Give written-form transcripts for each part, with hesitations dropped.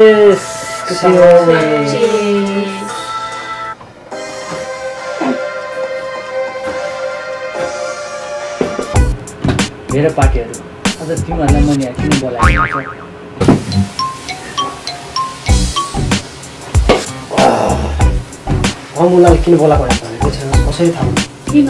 Cheers. मेरो पार्टीहरु अझ तिमीहरुलाई मैले किन बोलाएको छ अमुलाई किन बोलाएको भनेको छैन कसरी थाहा किन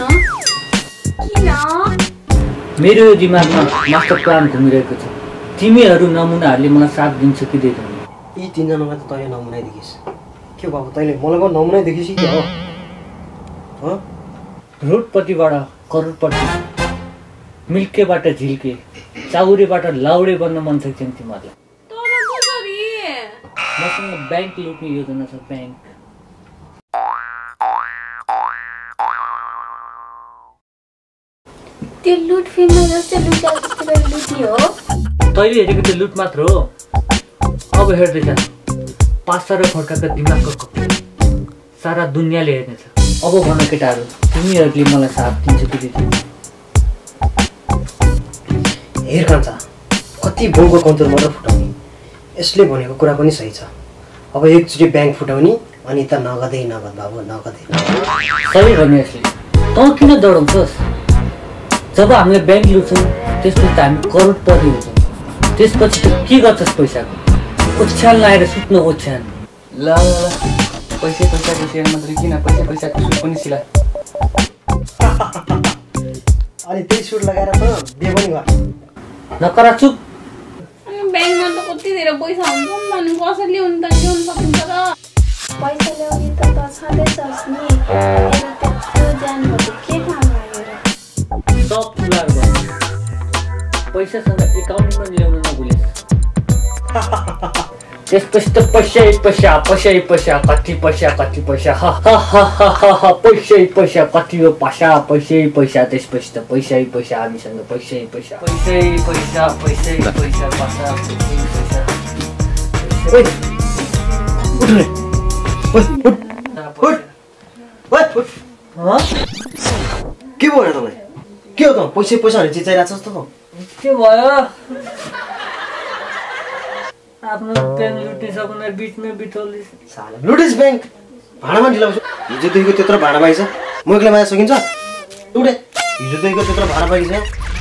मेरो दिमागमा मास्टर प्लान घुमिरहेको छ तिमीहरु नमुनाहरुले मलाई साथ दिन्छ कि दिँदैन यी तीनजनामा त तैले नमुना देखिस के बाबु तैले मलाई पनि नमुना देखिस कि हो ह रोडपट्टिबाट करोडपट्टि मिल्केबाट झिल्के चाउरेबाट लाउडे बन्न मन छ तिमीहरुलाई मसँग बैंक लुट्ने योजना छ बैंक त्यो लुट फिल्ममा जस्तै लुटी हो तैले हेरेको त्यो लुट मात्र हो अब हेर्दैछ पासा र फर्काको दिमागको कपी सारा दुनियाँले हेर्नेछ अब भन केटाहरू तिमीहरूले मलाई साथ दिन्छ कि दिँदैन हेर कान्छा कति बोलको कन्तुर मात्र फुटाउने यसले भनेको कुरा पनि सही छ अब एकचोटि बैंक फुटाउने अनि त नगदै नगद बाबु नगदै सही भने यसले त किन दौडाउँछस् जब हामीले बैंक लुट्छौँ त्यसपछि त हामी करोडपति हुन्छौँ त्यसपछि त के गर्छस् पैसाको ओछ्यान लाएर सुत्नु ओछ्यान ल पैसाको सेयर मात्रै किन पैसाको सुट पनि सिला अनि त्यही सुट लगाएर त बिहे पनि गर नकरा चुप ब्याङ्कमा त कति धेरै पैसा हुन्छ नि कसरी ल्याउनु त ल्याउनु सकिन्छ त पैसा ल्याउने त छँदैछस् नि त्यत्रो जानुभयो के काम लागेर सब फुलार भयो पैसासँग एकाउन्टमा ल्याउन नभुलेस् त्यसपछि त पैसा कति पैसा हा पैसा कति हो पैसा त्यसपछि त पैसा हामीसँग पैसा के भयो तपाईँ के हो त पैसा भने चिचाइरहेको छ त के भयो आफ्नो ब्याङ्क लुटिसक्ने बिचमै बिटोलिस साला लुटिस ब्याङ्क भाडामा ढिलाउँछु हिजोदेखिको त्यत्रो भाडा पाइन्छ म एक्लै माया सकिन्छ उठे हिजोदेखिको त्यत्रो भाडा पाइन्छ